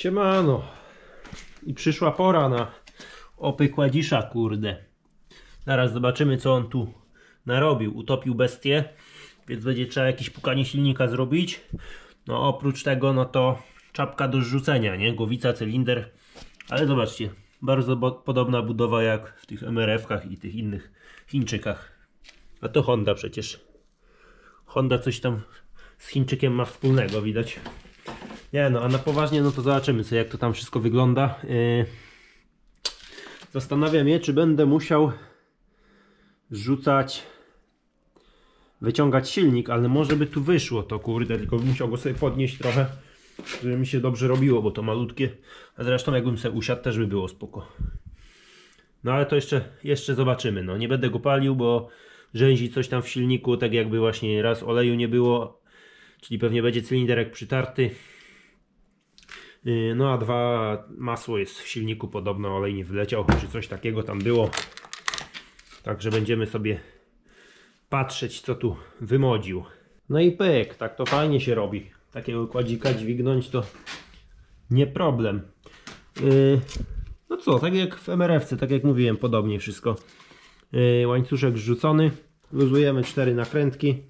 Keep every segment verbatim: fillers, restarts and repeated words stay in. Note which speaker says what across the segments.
Speaker 1: Siemano. I przyszła pora na opykładzisza, kurde. Zaraz zobaczymy, co on tu narobił. Utopił bestię, więc będzie trzeba jakieś pukanie silnika zrobić. No oprócz tego, no to czapka do zrzucenia, nie? Głowica, cylinder. Ale zobaczcie, bardzo podobna budowa jak w tych M R F-kach i tych innych Chińczykach. A to Honda przecież. Honda coś tam z Chińczykiem ma wspólnego, widać. Nie no, a na poważnie, no to zobaczymy sobie, jak to tam wszystko wygląda. Yy... Zastanawiam się, czy będę musiał rzucać, wyciągać silnik, ale może by tu wyszło to, kurde, tylko bym musiał go sobie podnieść trochę, żeby mi się dobrze robiło, bo to malutkie. A zresztą jakbym sobie usiadł, też by było spoko. No ale to jeszcze, jeszcze zobaczymy. No nie będę go palił, bo rzęzi coś tam w silniku, tak jakby właśnie raz oleju nie było, czyli pewnie będzie cylinderek przytarty. No a dwa, masło jest w silniku, podobno olej nie wyleciał, czy coś takiego tam było. Także będziemy sobie patrzeć, co tu wymodził. No i pyk, tak to fajnie się robi. Takiego kładzika dźwignąć to nie problem. Yy, no co, tak jak w M R F-ce, tak jak mówiłem, podobnie wszystko. Yy, łańcuszek zrzucony, luzujemy cztery nakrętki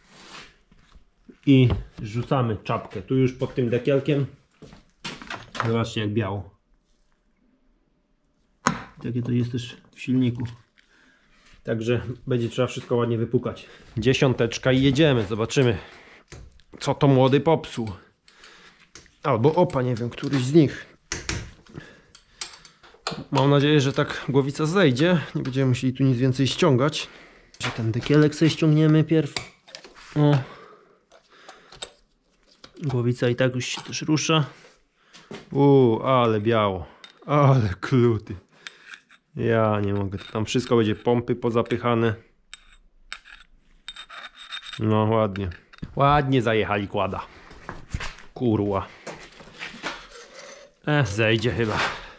Speaker 1: i rzucamy czapkę. Tu już pod tym dekielkiem. Zobaczcie, jak biało. Takie to jest też w silniku. Także będzie trzeba wszystko ładnie wypukać. Dziesiąteczka i jedziemy. Zobaczymy, co to młody popsuł. Albo opa, nie wiem, któryś z nich. Mam nadzieję, że tak głowica zejdzie. Nie będziemy musieli tu nic więcej ściągać. Że ten dekielek sobie ściągniemy pierw. O. Głowica i tak już się też rusza. Uuu, ale biało. Ale kluty. Ja nie mogę. Tam wszystko będzie pompy pozapychane. No ładnie. Ładnie zajechali kłada. Kurwa. E, zejdzie chyba.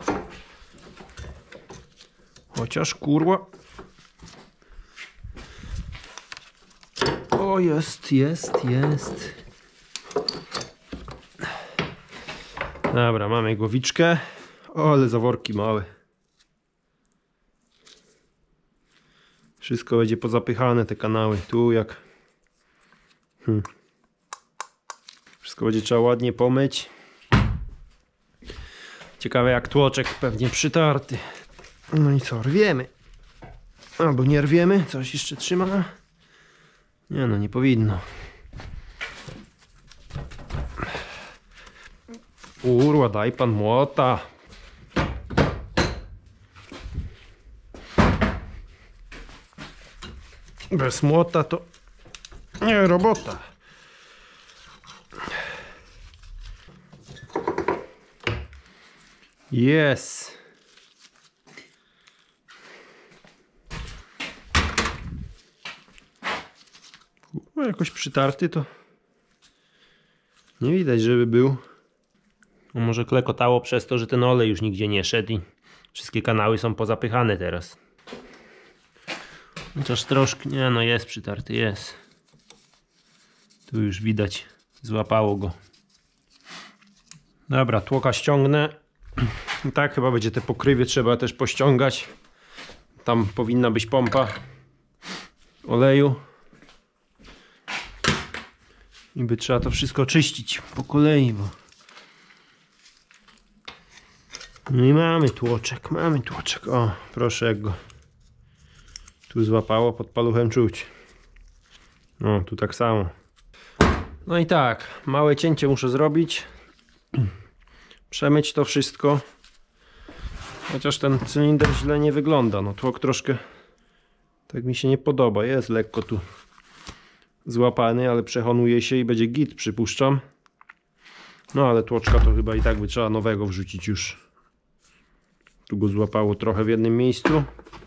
Speaker 1: Chociaż kurwa. O, jest, jest, jest. Dobra, mamy głowiczkę. O, ale zaworki małe. Wszystko będzie pozapychane, te kanały. Tu jak... Hmm. Wszystko będzie trzeba ładnie pomyć. Ciekawe jak tłoczek, pewnie przytarty. No i co, rwiemy. Albo nie rwiemy, coś jeszcze trzyma. Nie no, nie powinno. Kurwa, daj pan młota. Bez młota to nie robota. Jest. Kurwa, jakoś przytarty to nie widać, żeby był. No może klekotało przez to, że ten olej już nigdzie nie szedł i wszystkie kanały są pozapychane teraz. Chociaż troszkę, nie no jest przytarty, jest. Tu już widać, złapało go. Dobra, tłoka ściągnę. I tak chyba będzie te pokrywy trzeba też pościągać. Tam powinna być pompa oleju. I by trzeba to wszystko czyścić po kolei, bo... No i mamy tłoczek, mamy tłoczek. O, proszę jak go tu złapało, pod paluchem czuć. No, tu tak samo. No i tak, małe cięcie muszę zrobić. Przemyć to wszystko. Chociaż ten cylinder źle nie wygląda. No tłok troszkę tak mi się nie podoba. Jest lekko tu złapany, ale przechonuje się i będzie git, przypuszczam. No ale tłoczka to chyba i tak by trzeba nowego wrzucić już. Tu go złapało trochę w jednym miejscu.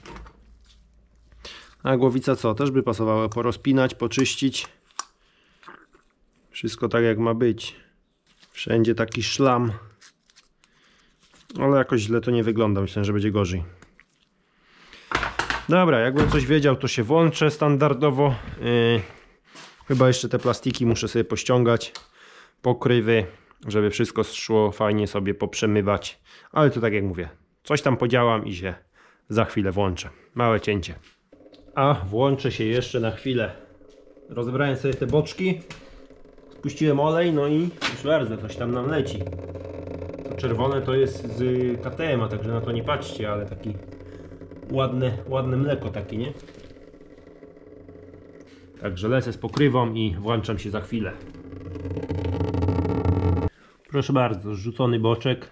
Speaker 1: A głowica co? Też by pasowało porozpinać, poczyścić. Wszystko tak jak ma być. Wszędzie taki szlam. Ale jakoś źle to nie wygląda. Myślę, że będzie gorzej. Dobra, jakbym coś wiedział, to się włączę standardowo. Yy, chyba jeszcze te plastiki muszę sobie pościągać. Pokrywy. żeby wszystko szło fajnie sobie poprzemywać. Ale to tak jak mówię, coś tam podziałam i się za chwilę włączę. Małe cięcie. A włączę się jeszcze na chwilę. Rozebrałem sobie te boczki, spuściłem olej, no i już bardzo coś tam nam leci. To czerwone to jest z K T M a, także na to nie patrzcie, ale taki ładne, ładne mleko takie, nie? Także lecę z pokrywą i włączam się za chwilę. Proszę bardzo, zrzucony boczek.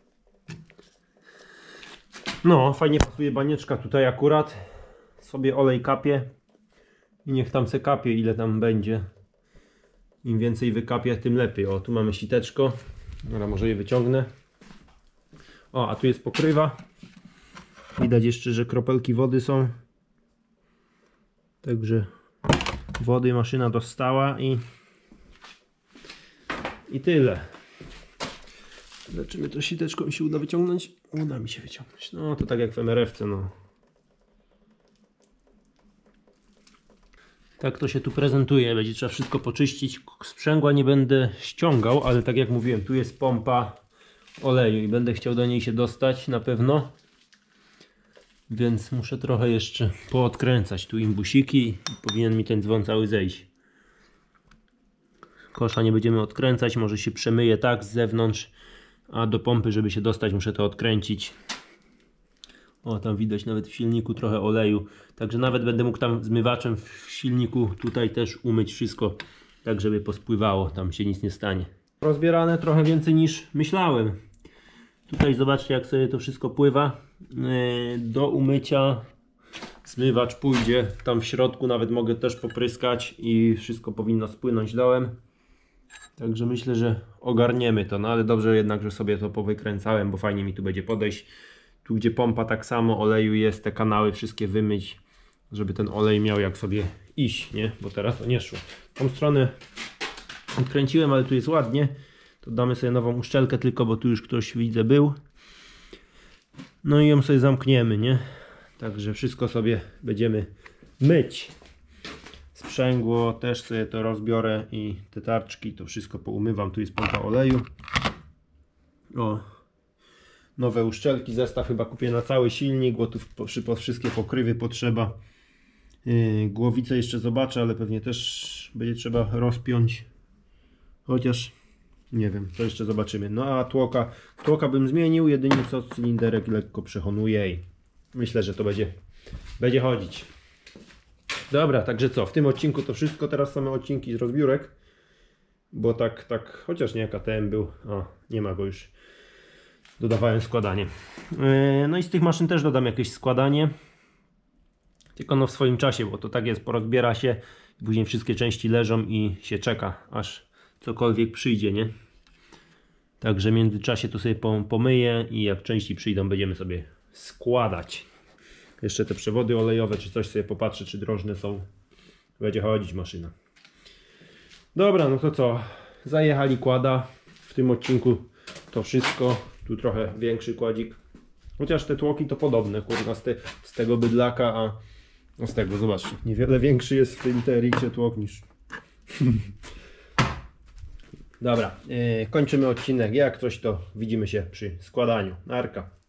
Speaker 1: No, fajnie pasuje banieczka tutaj akurat. Sobie olej kapie i niech tam se kapie, ile tam będzie. Im więcej wykapie, tym lepiej. O, tu mamy siteczko. Dobra, może je wyciągnę. O, a tu jest pokrywa. Widać jeszcze, że kropelki wody są. Także wody maszyna dostała i i tyle. Zobaczymy, to siteczką mi się uda wyciągnąć. Uda mi się wyciągnąć. No to tak jak w M R F-ce, no. Tak to się tu prezentuje. Będzie trzeba wszystko poczyścić. Sprzęgła nie będę ściągał, ale tak jak mówiłem, tu jest pompa oleju i będę chciał do niej się dostać na pewno. Więc muszę trochę jeszcze poodkręcać tu imbusiki i powinien mi ten dzwon cały zejść. Kosza nie będziemy odkręcać, może się przemyje tak z zewnątrz, a do pompy, żeby się dostać, muszę to odkręcić. O, tam widać nawet w silniku trochę oleju, także nawet będę mógł tam zmywaczem w silniku tutaj też umyć wszystko, tak żeby pospływało, tam się nic nie stanie. Rozbierane trochę więcej niż myślałem. Tutaj zobaczcie, jak sobie to wszystko pływa. Do umycia zmywacz pójdzie tam w środku, nawet mogę też popryskać i wszystko powinno spłynąć dołem. Także myślę, że ogarniemy to, no ale dobrze jednak, że sobie to powykręcałem, bo fajnie mi tu będzie podejść. Tu gdzie pompa tak samo oleju jest, te kanały wszystkie wymyć, żeby ten olej miał jak sobie iść, nie? Bo teraz to nie szło. Tą stronę odkręciłem, ale tu jest ładnie. To damy sobie nową uszczelkę tylko, bo tu już ktoś widzę był. No i ją sobie zamkniemy, nie? Także wszystko sobie będziemy myć. Sprzęgło też sobie to rozbiorę i te tarczki to wszystko poumywam. Tu jest pompa oleju. O, nowe uszczelki, zestaw chyba kupię na cały silnik, bo tu po wszystkie pokrywy potrzeba. Yy, głowicę jeszcze zobaczę, ale pewnie też będzie trzeba rozpiąć. Chociaż nie wiem, to jeszcze zobaczymy. No a tłoka, tłoka bym zmienił, jedynie co cylinderek lekko przechonuje i myślę, że to będzie, będzie chodzić. Dobra, także co, w tym odcinku to wszystko, teraz same odcinki z rozbiórek, bo tak, tak, chociaż nie K T M był, o, nie ma go już, dodawałem składanie. Yy, no i z tych maszyn też dodam jakieś składanie, tylko no w swoim czasie, bo to tak jest, porozbiera się, później wszystkie części leżą i się czeka, aż cokolwiek przyjdzie, nie? Także w międzyczasie to sobie pomyję i jak części przyjdą, będziemy sobie składać. Jeszcze te przewody olejowe, czy coś sobie popatrzę, czy drożne są. Będzie chodzić maszyna. Dobra, no to co? Zajechali kłada. W tym odcinku to wszystko. Tu trochę większy kładzik. Chociaż te tłoki to podobne, kurwa, z, te, z tego bydlaka, a no z tego, zobaczcie, niewiele większy jest w tym T-Rixie tłok niż... Dobra, yy, kończymy odcinek. Jak coś, to widzimy się przy składaniu. Narka.